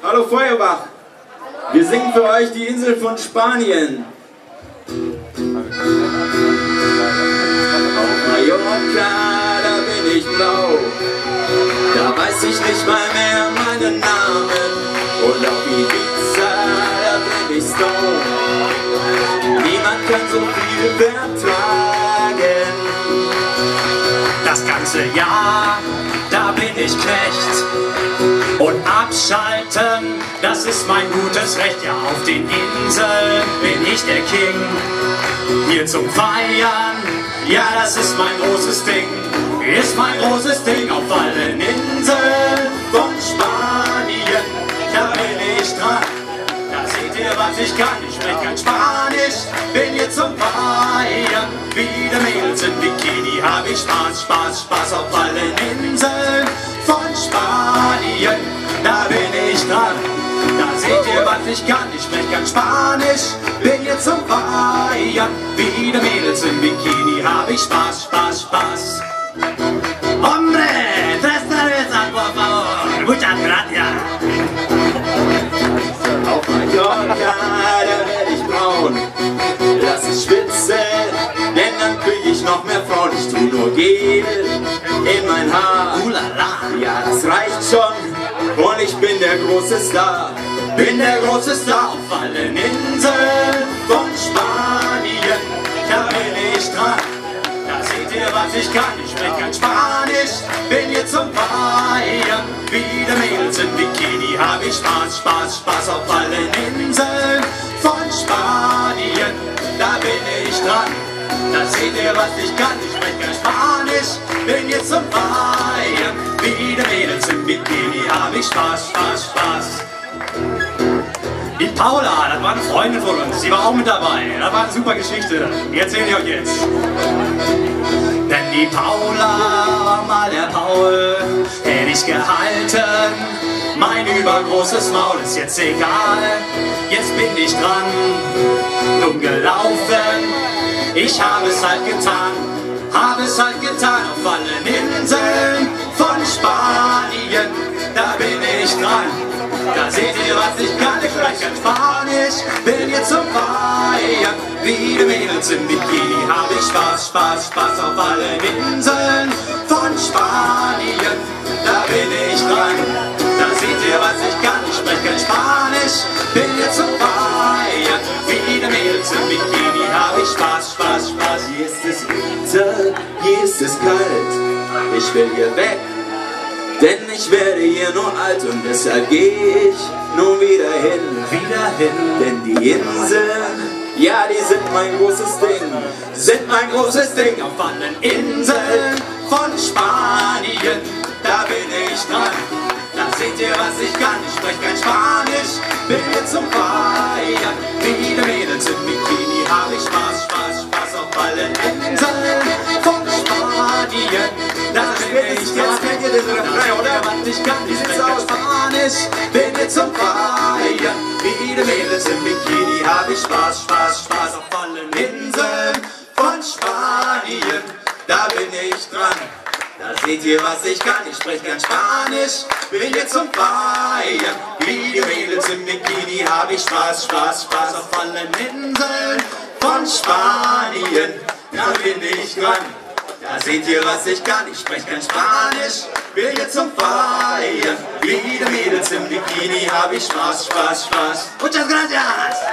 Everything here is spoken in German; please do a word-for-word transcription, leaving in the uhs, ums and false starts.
Hallo Feuerbach. Wir singen für euch die Insel von Spanien. Auf Mallorca, da bin ich blau. Da weiß ich nicht mal mehr meinen Namen. Und auf Ibiza, da bin ich Stone. Niemand kann so viel vertragen. Das ganze Jahr, da bin ich Knecht. Und abschalten, das ist mein gutes Recht. Ja, auf den Inseln bin ich der King. Hier zum Feiern, ja, das ist mein großes Ding. Ist mein großes Ding auf allen Inseln von Spanien. Da bin ich dran. Da seht ihr, was ich kann. Ich sprech kein Spanisch, bin hier zum Feiern. Wieder Mädels im Bikini, hab ich Spaß, Spaß, Spaß auf allen Inseln von Spanien. Da bin ich dran. Da seht ihr, was ich kann. Ich sprech kein Spanisch, bin hier zum Feiern. Wieder Mädels im Bikini, hab ich Spaß, Spaß, Spaß. Hombre, tres cervezas, por favor. Muchas gracias. Auf Mallorca, da werd ich braun. Lass es schwitzen, denn dann krieg ich noch mehr Frauen. Ich tu nur Gel in mein Haar. Ulala. Ja, das reicht schon und ich bin der große Star. Bin der große Star auf allen Inseln von Spanien. Da bin ich dran. Da seht ihr, was ich kann. Ich sprech kein Spanisch, bin hier zum Feiern. Wieder Mädels im Bikini, hab ich Spaß, Spaß, Spaß auf allen Inseln von Spanien. Da bin ich dran. Da seht ihr, was ich kann. Ich sprech kein Spanisch, bin hier zum Feiern. Wieder Mädels im Bikini, hab ich Spaß, Spaß, Spaß. Die Paula, das war eine Freundin von uns, die war auch mit dabei. Das war eine super Geschichte, die erzähle ich euch jetzt. Denn die Paula war mal der Paul, hätte ich gehalten. Mein übergroßes Maul ist jetzt egal, jetzt bin ich dran. Dumm gelaufen, ich habe es halt getan. Habe es halt getan auf allen Inseln von Spanien. Da bin ich dran. Da seht ihr, was ich kann, ich spreche kein Spanisch, bin hier zum Feiern. Wieder Mädels im Bikini, hab ich Spaß, Spaß, Spaß auf allen Inseln von Spanien. Da bin ich dran, da seht ihr, was ich kann, ich spreche kein Spanisch, bin hier zum Feiern. Wieder Mädels im Bikini, hab ich Spaß, Spaß, Spaß. Hier ist es Winter, hier ist es kalt. Ich will hier weg, denn ich werde hier nur alt und deshalb geh ich nun wieder hin, Wieder hin. denn die Inseln, ja, die sind mein großes Ding, sind mein großes Ding. Auf allen Inseln von Spanien, da bin ich dran. Da seht ihr, was ich kann, ich sprech kein Spanisch, bin hier zum Feiern. Wieder Mädels im Bikini, hab ich Spaß, Spaß, Spaß auf allen Inseln von Spanien. Da bin ich dran. Jetzt kennt ihr den Refrain, oder? Was ich kann, Wie ich sieht's sprech kein aus? Spanisch, bin hier zum Feiern. Wieder Mädels im Bikini, hab ich Spaß, Spaß, Spaß auf allen Inseln von Spanien. Da bin ich dran. Da seht ihr, was ich kann, ich sprech kein Spanisch, bin hier zum Feiern. Wie die Mädels im Bikini, hab ich Spaß, Spaß, Spaß auf allen Inseln von Spanien. Da bin ich dran. Da seht ihr, was ich kann, ich sprech kein Spanisch, bin hier zum Feiern. Wie die Mädels im Bikini, hab ich Spaß, Spaß, Spaß. Muchas gracias!